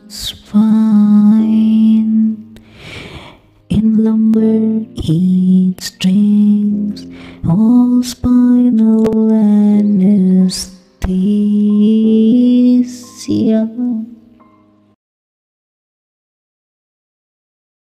spine. In lumbar heat strings, all spinal anesthesia.